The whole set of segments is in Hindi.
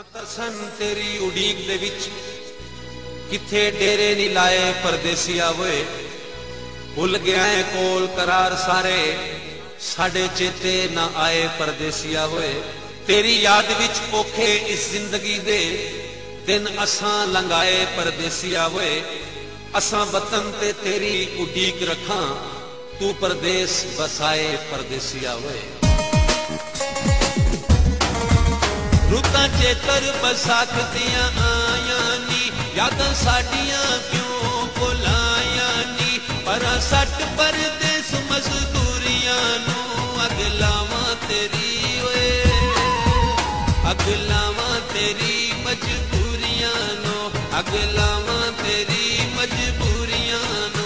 तरसन तेरी उड़ीक दे विच किथे डेरे नी लाए परदेसिया वे भुल गया है कोल करार सारे साडे चेते ना आए परदेसिया वे तेरी याद विच औखे इस जिंदगी दे दिन असां लंघाए परदेसिया वे असां वतन ते तेरी उड़ीक रखा तू परदेस बसाए परदेसिया वे रुता चेतर बसाख दियां आया नी यादां साडियां क्यों भुलाया नी पर सट परदेस मजदूरियां नू अग लावां तेरी ओए अग लावां तेरी मजबूरियां नो अग लावां तेरी मजबूरियां नो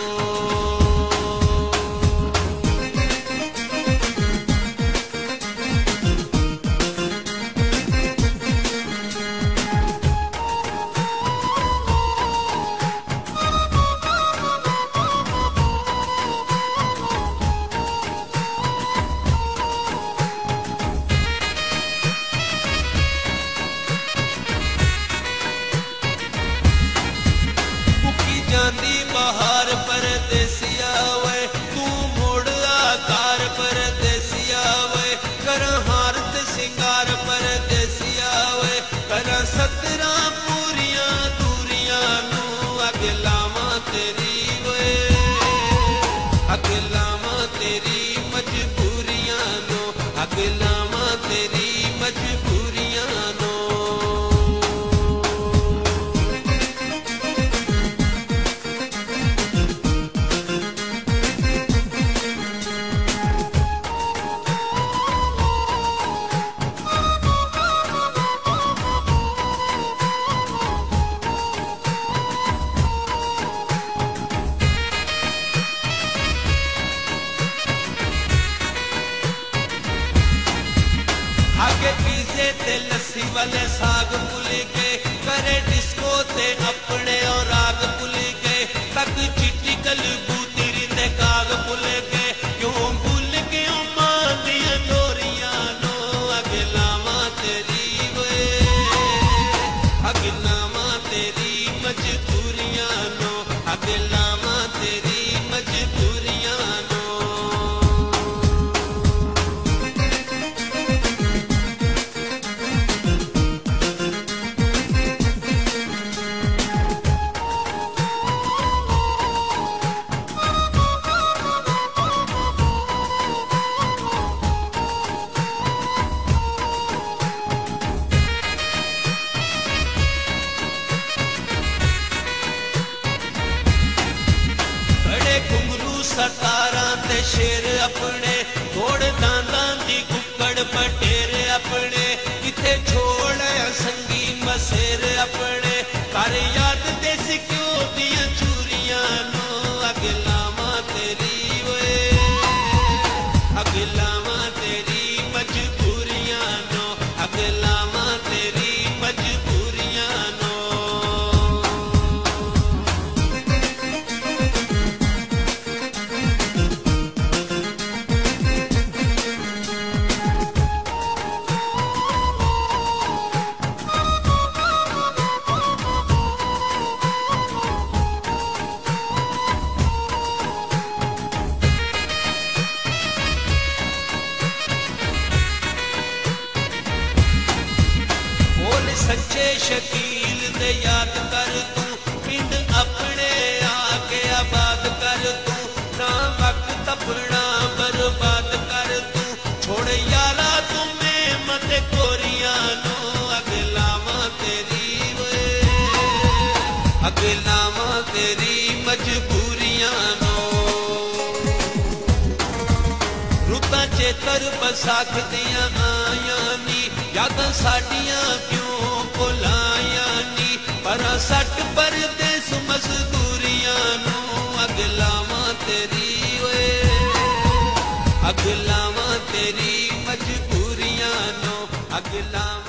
बहार परदेसिया वे तू मोड़ आकार परदेसिया वे कर हारत सिंगार परदेसिया वे कर 17 पूरियां दूरियां नू अग लावां तेरी वे अग लावां तेरी मजबूरियां नो अग लावां तेरी मजबूरियां नो आगे पीछे ते लस्सी वाले साग भूल गए करे डिस्को ते अपने और राग भूल गए तक चिट्टी कलबूतरी ते काग भूल गए क्यों भूल गए मां दियां डोरियां नो अग लावां तेरी वे अग लावां तेरी मजबूरियां नो अग लावां तेरी मजबूरियां नो सतारा ते शेर अपने थोड़ दांदा दी कुकड़ पटेर अपने किथे छोड़ संगी मसेर अपने कर याद देसी क्यों दियां चूरियां नो अग लावां तेरी वे अग लावां तेरी मजबूरियां नो अग लावां तेरी मजबूरियां नो सच्चे शकील दे याद कर तू पिंड अपने आके आबाद कर तू ना वक्त अपना बर्बाद कर तू छोड़ यारा तुम्हें मत कोरियां नो अग लावां तेरी वे अग लावां तेरी मजबूरियां नो रुता चेतर बसाख दियां आया नी यादां साडियां क्यों भुलाया नी पर सट परदेस मजदूरियां नू अग लावां तेरी वे अग लावां तेरी मजबूरियां नो अग लावां